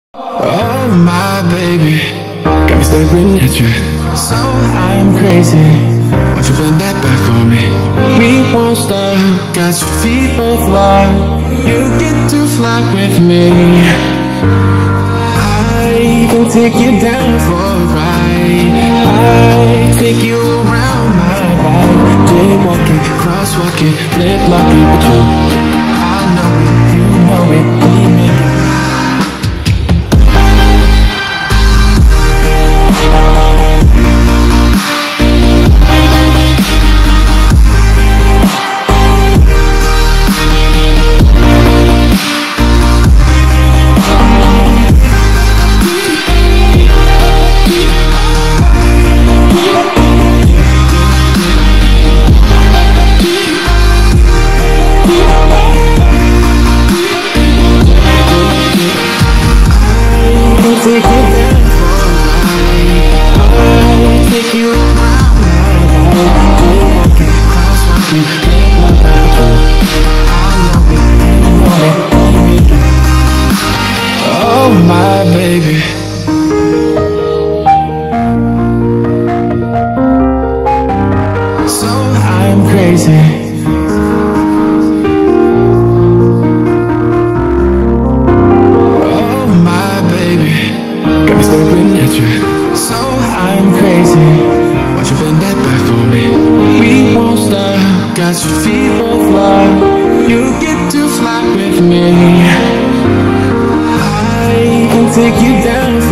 Oh my baby, got me staring at you. So I'm crazy. Won't you bend that back for me? We won't stop. Got your feet both locked. You get to fly with me. I can take you down for a ride. I take you around my life. Jaywalking, crosswalking, lip locking with you. I know it, you know it, we make it. Oh my baby, so I'm crazy. Oh my baby, got me staring at you. So I'm crazy. Won't you bend that back for me? We won't stop. Got your feet both locked. You get to fly with me. I can take you down.